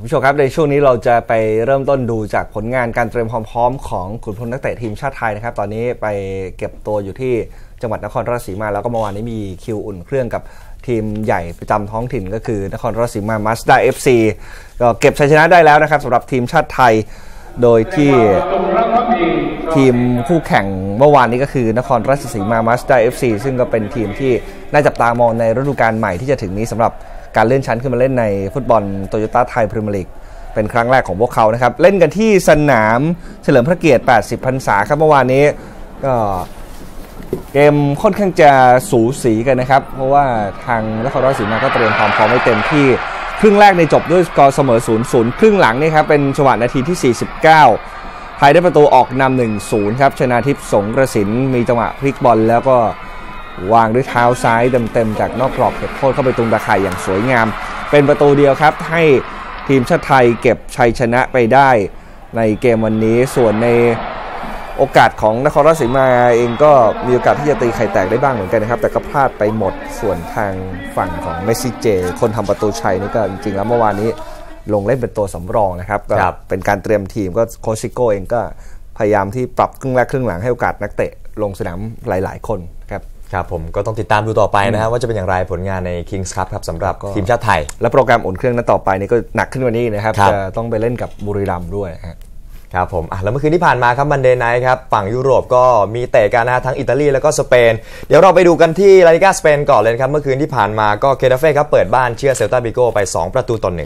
ผู้ชมครับในช่วงนี้เราจะไปเริ่มต้นดูจากผลงานการเตรียมความพร้อมของขุนพลนักเตะทีมชาติไทยนะครับตอนนี้ไปเก็บตัวอยู่ที่จังหวัดนครราชสีมาแล้วก็เมื่อวานนี้มีคิวอุ่นเครื่องกับทีมใหญ่ประจำท้องถิ่นก็คือนครราชสีมามาสด้า FC ก็เก็บชัยชนะได้แล้วนะครับสำหรับทีมชาติไทยโดยที่ทีมคู่แข่งเมื่อวานนี้ก็คือนครราชสีมามาสด้า FC ซึ่งก็เป็นทีมที่น่าจับตามองในฤดูกาลใหม่ที่จะถึงนี้สำหรับการเลื่อนชั้นขึ้นมาเล่นในฟุตบอลโตโยต้าไทยพรีเมียร์ลีกเป็นครั้งแรกของพวกเขานะครับเล่นกันที่สนามเฉลิมพระเกียรติ80พรรษาครับเมื่อวานนี้ก็เกมค่อนข้างจะสูสีกันนะครับเพราะว่าทางนครราชสีมาก็เตรียมความพร้อมไว้เต็มที่ครึ่งแรกในจบด้วยสกอร์เสมอ 0-0 ครึ่งหลังนี่ครับเป็นจังหวะนาทีที่49ไทยได้ประตูออกนำ 1-0 ครับชนาทิพย์สงกระสินมีจังหวะพลิกบอลแล้วก็วางด้วยเท้าซ้ายเต็มๆจากนอกกรอบเขตโทษเข้าไปตรงตะข่ายอย่างสวยงามเป็นประตูเดียวครับให้ทีมชาติไทยเก็บชัยชนะไปได้ในเกมวันนี้ส่วนในโอกาสของนครราชสีมาเองก็มีโอกาสที่จะตีไข่แตกได้บ้างเหมือนกันนะครับแต่ก็พลาดไปหมดส่วนทางฝั่งของเมสซี่เจคนทำประตูชัยนี่ก็จริงๆแล้วเมื่อวานนี้ลงเล่นเป็นตัวสำรองนะครับก็เป็นการเตรียมทีมก็โคชซิโก้เองก็พยายามที่ปรับครึ่งแรกครึ่งหลังให้โอกาสนักเตะลงสนามหลายๆคนครับครับผมก็ต้องติดตามดูต่อไปนะครับว่าจะเป็นอย่างไรผลงานใน Kings Cup ครับสำหรับทีมชาติไทยและโปรแกรมอุ่นเครื่องนั้นต่อไปนี่ก็หนักขึ้นกว่านี้นะครับจะต้องไปเล่นกับบุรีรัมย์ด้วยครับผมแล้วเมื่อคืนที่ผ่านมาครับมันเดย์ไนท์ครับฝั่งยุโรปก็มีเตะกันนะทั้งอิตาลีแล้วก็สเปนเดี๋ยวเราไปดูกันที่ลาลิก้าสเปนก่อนเลยครับเมื่อคืนที่ผ่านมาก็เคทาเฟ่ครับเปิดบ้านเชื่อเซลตาบิโกไป2-1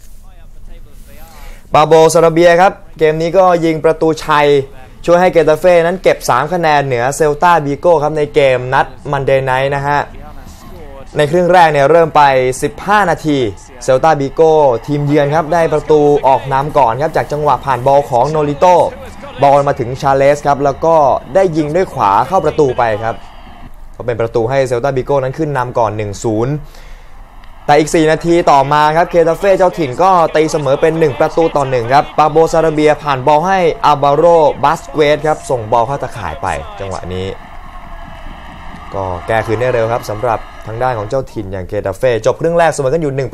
ปาโบซาราเบียครับเกมนี้ก็ยิงประตูชัยช่วยให้เกตาเฟ่นั้นเก็บ3คะแนนเหนือเซลตาบิโกครับในเกมนัดมันเดย์ไนท์นะฮะในครึ่งแรกเนี่ยเริ่มไป15นาทีเซลตาบิโกทีมเยือนครับได้ประตูออกนำก่อนครับจากจังหวะผ่านบอลของโนริโตบอลมาถึงชาเลสครับแล้วก็ได้ยิงด้วยขวาเข้าประตูไปครับก็เป็นประตูให้เซลตาบิโกนั้นขึ้นนำก่อน 1-0 แต่อีก4นาทีต่อมาครับเคทาเฟ่เจ้าถิ่นก็ตีเสมอเป็น1-1ครับปาโบซาราเบียผ่านบอลให้อาบาโรบัสเกวสครับส่งบอลเข้าตะข่ายไปจังหวะนี้ก็แก้คืนได้เร็วครับสำหรับทางด้านของเจ้าถิ่นอย่างเคทาเฟ่จบครึ่งแรกเสมอกันอยู่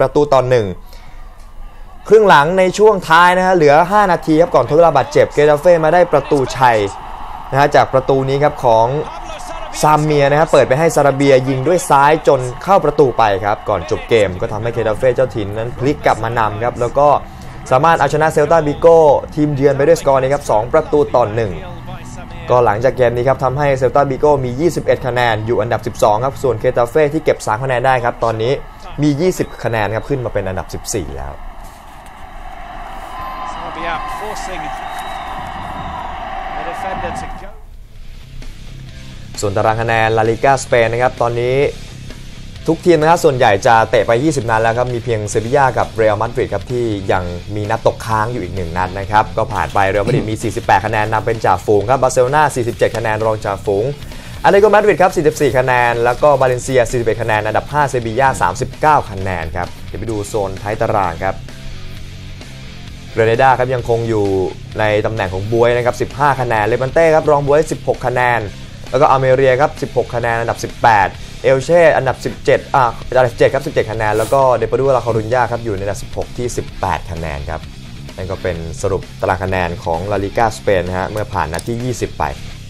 1-1ครึ่งหลังในช่วงท้ายนะฮะเหลือ5นาทีครับก่อนทดเวลาบาดเจ็บเคทาเฟ่มาได้ประตูชัยนะฮะจากประตูนี้ครับของซามเมียนะครับเปิดไปให้ซาราเบียยิงด้วยซ้ายจนเข้าประตูไปครับก่อนจบเกมก็ทำให้เคทาเฟ่เจ้าถิ่นนั้นพลิกกลับมานำครับแล้วก็สามารถเอาชนะเซลตาบิโกทีมเยือนไปด้วยสกอร์นี้ครับ2-1ก็หลังจากเกมนี้ครับทำให้เซลตาบิโกมี21คะแนนอยู่อันดับ12ครับส่วนเคทาเฟ่ที่เก็บ3คะแนนได้ครับตอนนี้มี20คะแนนครับขึ้นมาเป็นอันดับ14แล้วส่วนตารางคะแนนลาลิก้าสเปนนะครับตอนนี้ทุกทีมนะครับส่วนใหญ่จะเตะไป20นัดแล้วครับมีเพียงเซบีย่ากับเรอัลมาดริดครับที่ยังมีนัดตกค้างอยู่อีก1นัดนะครับก็ผ่านไปเรอัลมาดริดมี48คะแนนนำเป็นจ่าฝูงครับบาร์เซโลนา47คะแนนรองจ่าฝูงอาเลติโกมาดริดครับ44คะแนนแล้วก็บาเลนเซีย41คะแนนอันดับ5เซบีย่า39คะแนนครับเดี๋ยวไปดูโซนท้ายตารางครับเรเนด้าครับยังคงอยู่ในตำแหน่งของบวยนะครับ15คะแนนเลบันเต้ครับรองบวย16คะแนนแล้วก็อเมเรียครับ16คะแนนอันดับ18เอลเช่อันดับ17อันดับ7ครับ17คะแนนแล้วก็เดปาดูลาคารุญญาครับอยู่ในอันดับ16ที่18คะแนนครับนั่นก็เป็นสรุปตารางคะแนนของลาลิก้าสเปนนะฮะเมื่อผ่านนัดที่20ไป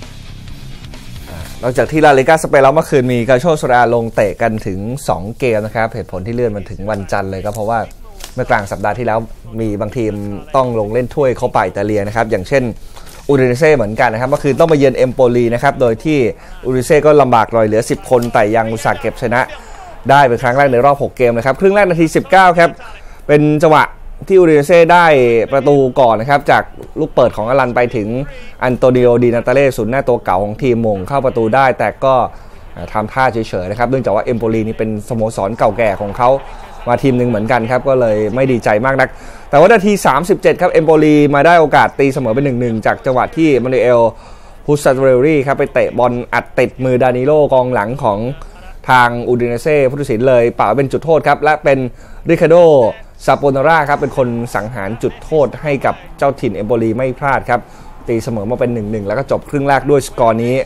นอกจากที่ลาลิก้าสเปนแล้วเมื่อคืนมีกาโชโซราลงเตะกันถึง2เกมนะครับเหตุผลที่เลื่อนมันถึงวันจันทร์เลยก็เพราะว่าเมื่อกลางสัปดาห์ที่แล้วมีบางทีมต้องลงเล่นถ้วยโคปาอิตาเลียนะครับอย่างเช่นอูดิเนเซ่เหมือนกันนะครับเมื่อคืนต้องไปเยือนเอมโปลีนะครับโดยที่อูดิเนเซ่ก็ลำบากลอยเหลือ10คนแต่ยังอุตส่าห์เก็บชนะได้เป็นครั้งแรกในรอบ6เกมนะครับครึ่งแรกนาที19ครับเป็นจังหวะที่อูดิเนเซ่ได้ประตูก่อนนะครับจากลูกเปิดของอลันไปถึงอันโตนิโอดินาตาเล่ศูนย์หน้าตัวเก่าของทีมมงเข้าประตูได้แต่ก็ทำท่าเฉยๆนะครับเนื่องจากว่าเอมโปลีนี่เป็นสโมสรเก่าแก่ของเขามาทีมหนึ่งเหมือนกันครับก็เลยไม่ดีใจมากนักแต่ว่านาที37ครับเอมโปลีมาได้โอกาสตีเสมอเป็น 1-1 จากจังหวะที่มานูเอลพุสซาเรลลี่ครับไปเตะบอลอัดติดมือดานิโลกองหลังของทางอูดิเนเซ่ผู้ตัดสินเลยเป่าเป็นจุดโทษครับและเป็นริคาร์โดซาโปนาร่าครับเป็นคนสังหารจุดโทษให้กับเจ้าถิ่นเอมโปลีไม่พลาดครับตีเสมอมาเป็น 1-1 แล้วก็จบครึ่งแรกด้วยสกอร์นี้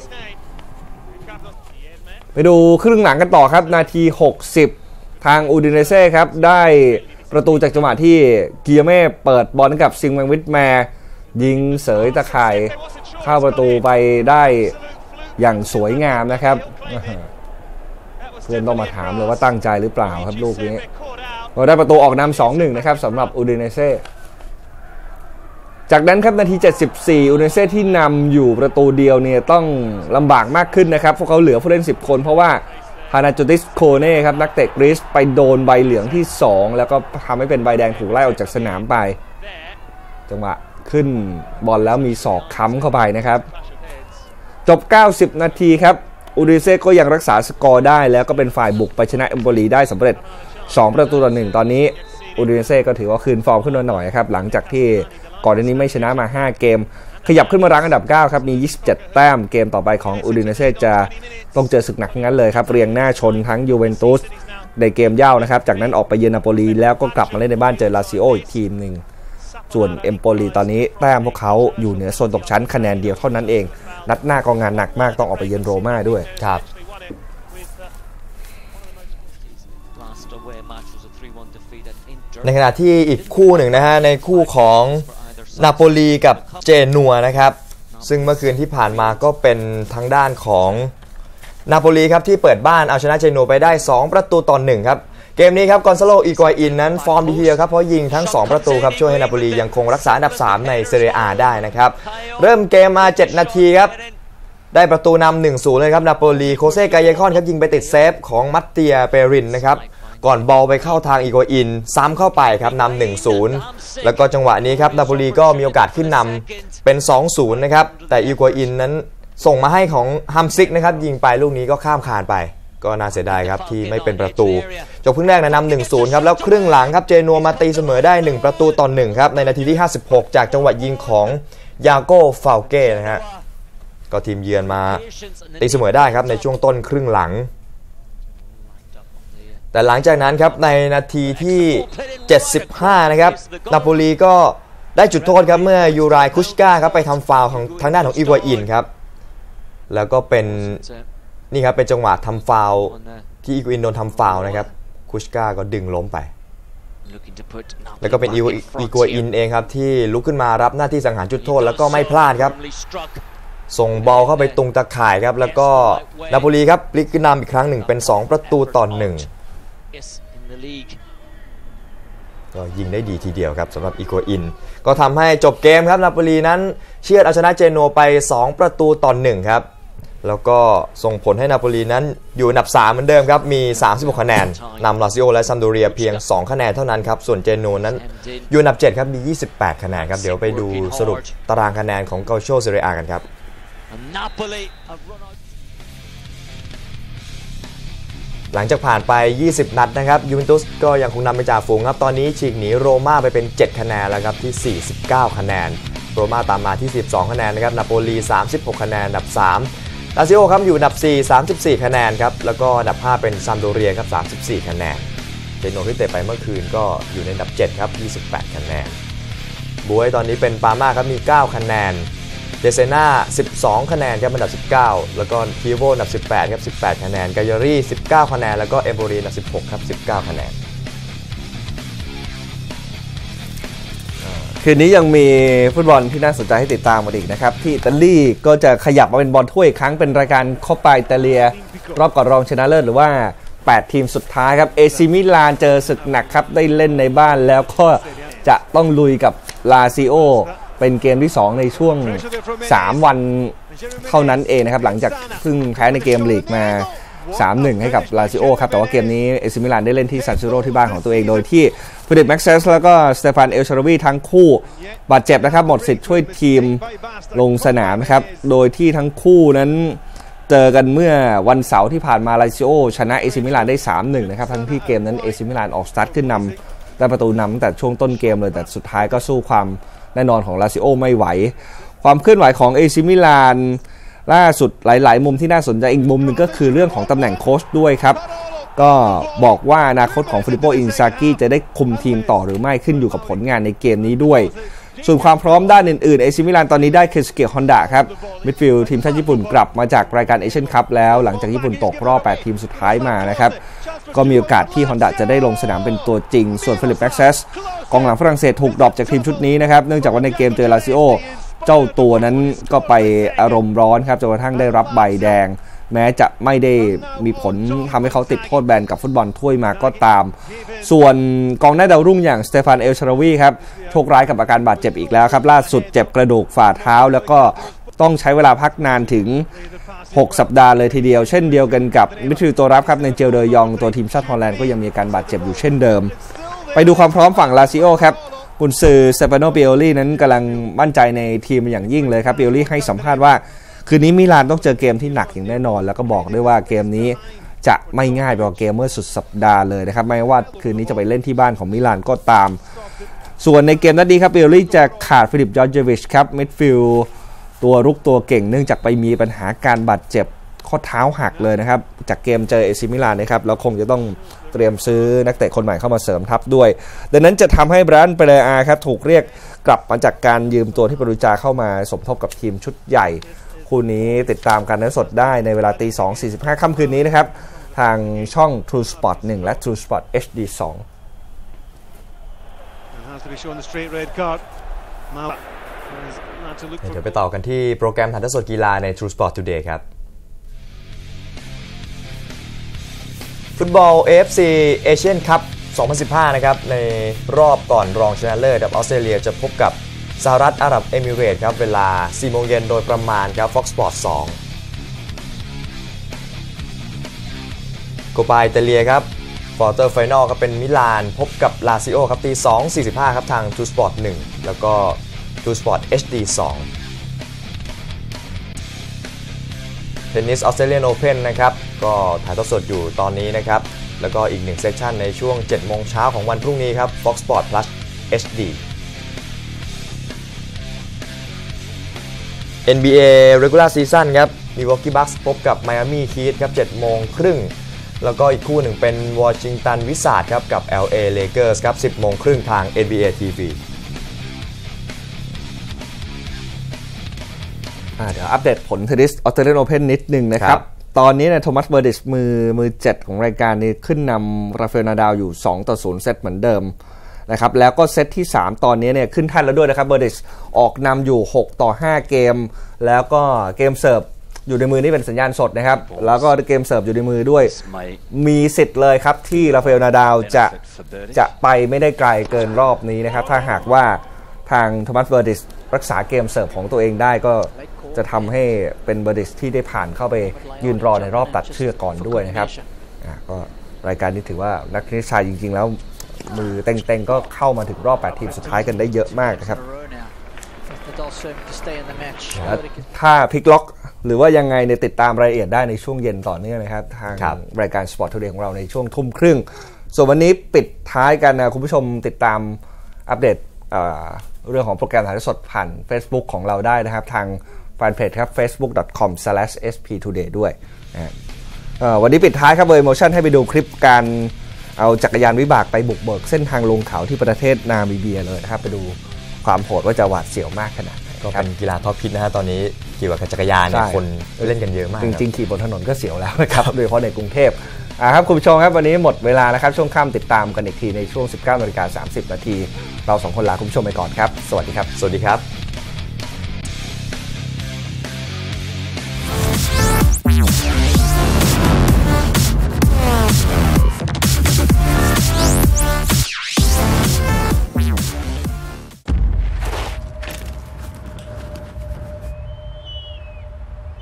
ไปดูครึ่งหลังกันต่อครับนาที60ทางอูดิเนเซ่ครับได้ประตูจากจังหวะที่เกียร์เม่เปิดบอลให้กับซิงแมงวิทแมร์ยิงเสยตะข่ายเข้าประตูไปได้อย่างสวยงามนะครับเพื่อนต้องมาถามเลยว่าตั้งใจหรือเปล่าครับลูกนี้เราได้ประตูออกนำ 2-1 นะครับสำหรับอูดิเนเซ่จากนั้นครับนาที74อูดิเนเซ่ที่นำอยู่ประตูเดียวเนี่ยต้องลำบากมากขึ้นนะครับพวกเขาเหลือผู้เล่น10คนเพราะว่าฮานาจูติสโคเน่ครับนักเตะกรีซไปโดนใบเหลืองที่2แล้วก็ทำให้เป็นใบแดงถูกไล่ออกจากสนามไปจังหวะขึ้นบอลแล้วมีศอกค้ำเข้าไปนะครับจบ90นาทีครับอูดิเนเซ่ก็ยังรักษาสกอร์ได้แล้วก็เป็นฝ่ายบุกไปชนะเอมโปลีได้สำเร็จ2-1ตอนนี้อูดิเนเซ่ก็ถือว่าคืนฟอร์มขึ้นมาหน่อยครับหลังจากที่ก่อนหน้านี้ไม่ชนะมา5เกมขยับขึ้นมารั้งอันดับ9ครับมี27แต้มเกมต่อไปของอูดิเนเซ่จะต้องเจอศึกหนักงั้นเลยครับเรียงหน้าชนทั้งยูเวนตุสในเกมเย่านะครับจากนั้นออกไปเยือนนาโปลีแล้วก็กลับมาเล่นในบ้านเจอลาซิโออีกทีมหนึ่งส่วนเอมโปลีตอนนี้แต้มพวกเขาอยู่เหนือโซนตกชั้นคะแนนเดียวเท่านั้นเองนัดหน้าก็งานหนักมากต้องออกไปเยือนโรม่าด้วยครับในขณะที่อีกคู่หนึ่งนะฮะในคู่ของนาโปลีกับเจนัวนะครับซึ่งเมื่อคืนที่ผ่านมาก็เป็นทางด้านของนาโปลีครับที่เปิดบ้านเอาชนะเจนัวไปได้2-1ครับเกมนี้ครับกอนซาโลอีกัวอินนั้นฟอร์มดีทีเดียวครับเพราะยิงทั้ง2ประตูครับช่วยให้นาโปลียังคงรักษาอันดับ3ในเซเรียอาได้นะครับเริ่มเกมมา7นาทีครับได้ประตูนำ 1-0 เลยครับนาโปลีโคเซ่กายเยคอนครับยิงไปติดเซฟของมัตเตียเปรินนะครับก่อนบอลไปเข้าทางอีกัวอินซ้ำเข้าไปครับนำ 1-0 แล้วก็จังหวะนี้ครับนาโปลีก็มีโอกาสขึ้นนำเป็น 2-0 นะครับแต่อีกัวอินนั้นส่งมาให้ของฮัมซิกนะครับยิงไปลูกนี้ก็ข้ามคานไปก็น่าเสียดายครับที่ไม่เป็นประตูจบครึ่งแรกนำ 1-0 ครับแล้วครึ่งหลังครับเจนัวมาตีเสมอได้1-1ครับในนาทีที่56จากจังหวะยิงของยาโก้ฟาลเก้นะฮะก็ทีมเยือนมาตีเสมอได้ครับในช่วงต้นครึ่งหลังแต่หลังจากนั้นครับในนาทีที่75นะครับนาโปลีก็ได้จุดโทษครับเมื่อยูรายคุชกาครับไปทำฟาวล์ของทางด้านของอีกัวอินครับแล้วก็เป็นนี่ครับเป็นจังหวะทำฟาวล์ที่อีกัวอินโดนทำฟาวล์นะครับคุชกาก็ดึงล้มไปแล้วก็เป็นอีกัวอินเองครับที่ลุกขึ้นมารับหน้าที่สังหารจุดโทษแล้วก็ไม่พลาดครับส่งบอลเข้าไปตรงตะข่ายครับแล้วก็นาโปลีครับพลิกขึ้นนำอีกครั้งหนึ่งเป็น2-1ก็ยิงได้ดีทีเดียวครับสำหรับอีกัวอินก็ทำให้จบเกมครับนาโปลีนั้นเฉือนเอาชนะเจนัวไป2-1ครับแล้วก็ส่งผลให้นาโปลีนั้นอยู่อันดับ3เหมือนเดิมครับมี36คะแนนนำลาซิโอและซัมโดเรียเพียง2คะแนนเท่านั้นครับส่วนเจนัวนั้นอยู่อันดับ7ครับมี28คะแนนครับเดี๋ยวไปดูสรุปตารางคะแนนของเกาโชเซเรียอากันครับหลังจากผ่านไป20นัดนะครับยูเวนตุสก็ยังคงนำไปจ่าฝูงครับตอนนี้ฉีกหนีโรม่าไปเป็น7คะแนนแล้วครับที่49คะแนนโรม่าตามมาที่12คะแนนนะครับนาโปลี36คะแนนอันดับ3ลาซิโอครับอยู่อันดับ4 34คะแนนครับแล้วก็อันดับ5เป็นซัมโดเรียครับ34คะแนนเจโนที่เตะไปเมื่อคืนก็อยู่ในอันดับ7ครับ28คะแนนบุยตอนนี้เป็นปาม่าครับมี9คะแนนเดเซน่า12คะแนนครับอันดับ19แล้วก็คีโวอันดับ18ครับ18คะแนนกายอรี่19คะแนนแล้วก็เอมโบรีอันดับ16ครับ19คะแนนคืนนี้ยังมีฟุตบอลที่น่าสนใจให้ติดตามมาอีกนะครับที่อิตาลีก็จะขยับมาเป็นบอลถ้วยอีกครั้งเป็นรายการโคปาอิตาเลียรอบก่อนรองชนะเลิศหรือว่า8ทีมสุดท้ายครับเอซิมิลานเจอศึกหนักครับได้เล่นในบ้านแล้วก็จะต้องลุยกับลาซิโอเป็นเกมที่2ในช่วง3วันเท่านั้นเองนะครับหลังจากเพิ่งแพ้ในเกมลีกมา 3-1 ให้กับลาซิโอครับแต่ว่าเกมนี้เอซิมิลานได้เล่นที่ซานซิโร่ที่บ้านของตัวเองโดยที่ฟิลิปแม็กเซสแล้วก็สเตฟานเอลชาราวีทั้งคู่บาดเจ็บนะครับหมดสิทธิ์ช่วยทีมลงสนามนะครับโดยที่ทั้งคู่นั้นเจอกันเมื่อวันเสาร์ที่ผ่านมาลาซิโอชนะเอซิมิลานได้ 3-1 นะครับทั้งที่เกมนั้นเอซิมิลานออกสตาร์ทขึ้นนำได้ประตูนำตั้งแต่ช่วงต้นเกมเลยแต่สุดท้ายก็สู้ความแน่นอนของลาซิโอไม่ไหวความเคลื่อนไหวของเอซิมิลานล่าสุดหลายๆมุมที่น่าสนใจอีกมุมหนึ่งก็คือเรื่องของตำแหน่งโค้ชด้วยครับก็บอกว่าอนาคตของฟิลิปโปอินซากิจะได้คุมทีมต่อหรือไม่ขึ้นอยู่กับผลงานในเกมนี้ด้วยส่วนความพร้อมด้านอื่นๆเอซิมิลานตอนนี้ได้เคสเกะฮอนดะครับมิดฟิลด์ทีมชาติญี่ปุ่นกลับมาจากรายการเอเชียนคัพแล้วหลังจากญี่ปุ่นตกรอบ8ทีมสุดท้ายมานะครับก็มีโอกาสที่ฮอนดะจะได้ลงสนามเป็นตัวจริงส่วนฟิลิปแม็กเซสกองหลังฝรั่งเศสถูกดรอปจากทีมชุดนี้นะครับเนื่องจากว่าในเกมเจอลาซิโอเจ้าตัวนั้นก็ไปอารมณ์ร้อนครับจนกระทั่งได้รับใบแดงแม้จะไม่ได้มีผลทำให้เขาติดโทษแบนกับฟุตบอลถ้วยมาก็ตามส่วนกองหน้าดาวรุ่งอย่างสเตฟานเอลชาราวีครับโชคร้ายกับอาการบาดเจ็บอีกแล้วครับล่าสุดเจ็บกระดูกฝ่าเท้าแล้วก็ต้องใช้เวลาพักนานถึง6 สัปดาห์เลยทีเดียวเช่นเดียวกันกับมิดฟิลด์ตัวรับครับในเจลเดยองตัวทีมชาติฮอลแลนด์ก็ยังมีอาการบาดเจ็บอยู่เช่นเดิมไปดูความพร้อมฝั่งลาซิโอครับกุนซือสเตฟานโน ปิโอลี่นั้นกำลังมั่นใจในทีมอย่างยิ่งเลยครับปิโอลี่ให้สัมภาษณ์ว่าคืนนี้มิลานต้องเจอเกมที่หนักอย่างแน่นอนแล้วก็บอกด้วยว่าเกมนี้จะไม่ง่ายไปกว่าเกมเมื่อสุดสัปดาห์เลยนะครับไม่ว่าคืนนี้จะไปเล่นที่บ้านของมิลานก็ตามส่วนในเกมนัดนี้ครับปิโอลี่จะขาดฟิลิป ยอร์จเวิชครับมิดฟิลด์ตัวรุกตัวเก่งเนื่องจากไปมีปัญหาการบาดเจ็บข้อเท้าหักเลยนะครับจากเกมเจอเอซิมิลานนะครับแล้วคงจะต้องเตรียมซื้อนักเตะคนใหม่เข้ามาเสริมทัพด้วยดังนั้นจะทำให้ไบรอัน เปเรอาครับถูกเรียกกลับมาจากการยืมตัวที่ปรูจาเข้ามาสมทบกับทีมชุดใหญ่คู่นี้ติดตามการนั้นสดได้ในเวลา 2:45 ค่ำคืนนี้นะครับทางช่อง True Sport 1 และ True Sport HD 2 เดี๋ยวไปต่อกันที่โปรแกรมถ่ายทอดสดกีฬาใน True Sport Today ครับฟุตบอล AFC Asian Cup 2015 นะครับในรอบก่อนรองชนะเลิศออสเตรเลียจะพบกับสหรัฐอาหรับเอมิเรตส์ครับเวลา 4 โมงเย็นโดยประมาณครับ Fox Sports 2โคปาอิตาเลียครับควอเตอร์ไฟนอลครับเป็นมิลานพบกับลาซิโอครับตี 2:45 ครับทาง True Sport 1 แล้วก็ True Sport HD 2เทนนิสออสเตรเลียนโอเพ่นนะครับก็ถ่ายทอดสดอยู่ตอนนี้นะครับแล้วก็อีก1เซสชั่นในช่วง 7 โมงเช้าของวันพรุ่งนี้ครับ Fox Sport Plus HD NBA Regular Season ครับMilwaukee Bucks พบกับ Miami Heat ครับ 7 โมงครึ่งแล้วก็อีกคู่หนึ่งเป็น Washington Wizards ครับกับ LA Lakers ครับ 10 โมงครึ่งทาง NBA TV เดี๋ยวอัปเดตผลเทนนิสออสเตรเลียนโอเพ่นนิดนึงนะครับตอนนี้เนี่ยโทมัสเบอร์ดิชมือ7ของรายการนี้ขึ้นนำราฟาเอล นาดาลอยู่ 2-0 เซตเหมือนเดิมนะครับแล้วก็เซตที่3ตอนนี้เนี่ยขึ้นแท่นแล้วด้วยนะครับเบอร์ดิชออกนำอยู่6-5เกมแล้วก็เกมเสิร์ฟอยู่ในมือนี่เป็นสัญญาณสดนะครับแล้วก็เกมเสิร์ฟอยู่ในมือด้วยมีสิทธิ์เลยครับที่ราฟาเอล นาดาลจะไปไม่ได้ไกลเกินรอบนี้นะครับถ้าหากว่าทางโทมัสเบอร์ดิชรักษาเกมเสิร์ฟของตัวเองได้ก็จะทำให้เป็นเบอร์ดิชที่ได้ผ่านเข้าไปยืนรอในรอบตัดเชือกก่อนด้วยนะครับก็รายการนี้ถือว่านักเทนนิสชายจริงๆแล้วมือเต็งๆก็เข้ามาถึงรอบ8ทีมสุดท้ายกันได้เยอะมากนะครับและถ้าพลิกล็อกหรือว่ายังไงเนี่ยติดตามรายละเอียดได้ในช่วงเย็นต่อเนื่องนะครับทางรายการ Sport Today ของเราในช่วง 19:30 น.ส่วนวันนี้ปิดท้ายกันนะคุณผู้ชมติดตามอัปเดตเรื่องของโปรแกรมถ่ายทอดสดผ่าน Facebook ของเราได้นะครับทางแฟนเพจครับ facebook.com/sptoday ด้วยวันนี้ปิดท้ายครับเวอร์โมชั่นให้ไปดูคลิปการเอาจักรยานวิบากไปบุกเบิกเส้นทางลงเขาที่ประเทศนามิเบียเลยนะครับไปดูความโหดว่าจะหวาดเสียวมากขนาดไหนก็เป็นกีฬาท็อปฮิตนะฮะตอนนี้เกี่ยวกับจักรยานเนี่ยคนเล่นกันเยอะมากจริงๆขี่บนถนนก็เสียวแล้วนะครับโดยเฉพาะในกรุงเทพครับคุณผู้ชมครับวันนี้หมดเวลานะครับช่วงค่ำติดตามกันอีกทีในช่วง 19:30 น.เรา2คนลาคุณผู้ชมไปก่อนครับสวัสดีครับสวัสดีครับ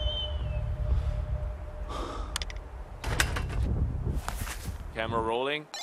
Camera rolling.